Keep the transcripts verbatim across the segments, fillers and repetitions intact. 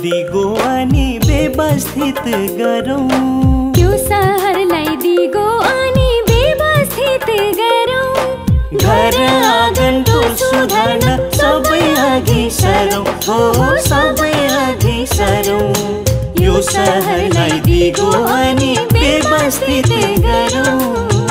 दिगो अनि व्यवस्थित गरौँ। यो सहरलाई दिगो अनि व्यवस्थित गरौँ। घर आँगन टोल सुधार्न सबै अघि सरौँ, हो सबै अघि सरौँ। यो सहरलाई दिगो अनि व्यवस्थित गरौँ।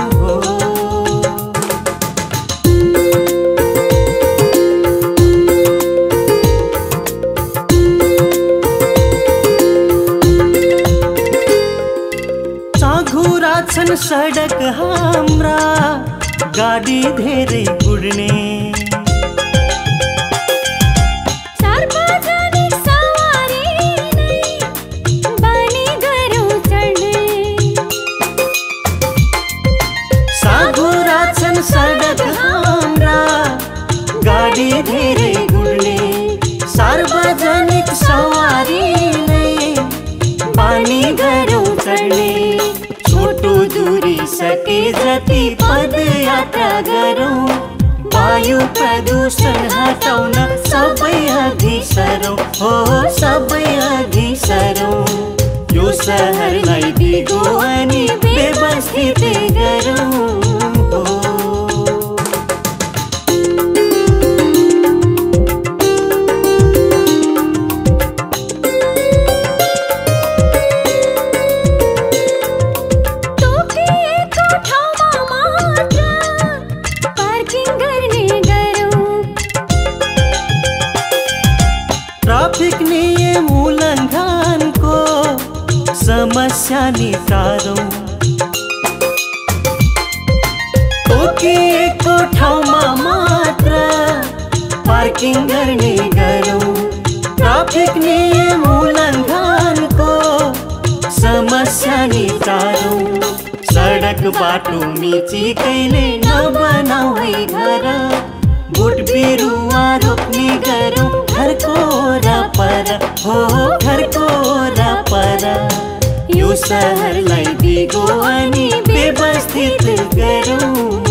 छन् सडक हाम्रा गाडी धेरै उड्ने, सार्वजनिक सवारी नै बानी गरौँ चढ्ने। साघुरा छन् सडक हाम्रा गाडी धेरै उड्ने, सार्वजनिक सवारी नै बानी गरौँ चढ्ने। छोटो दूरी सके जति पदयात्रा गरौँ। वायु प्रदूषण हटाउन सबै अघि सरौँ, हो सबै अघि सरौँ। यो सहरलाई दिगो अनि व्यवस्थित गरौँ। ट्राफिक नियम उल्लङ्घनको समस्या निकालौँ। तोकिएको ठाउँमा मात्र पार्किङ गर्ने गरौँ। ट्राफिक नियम उल्लङ्घनको समस्या निकालौँ। सडक बाटो मिचिकैले नबनाऊ है घर, बोट बिरुवा रोप्ने गरौँ घरको वरपर, हो घरको वरपर। यो सहरलाई दिगो अनि व्यवस्थित गरौँ।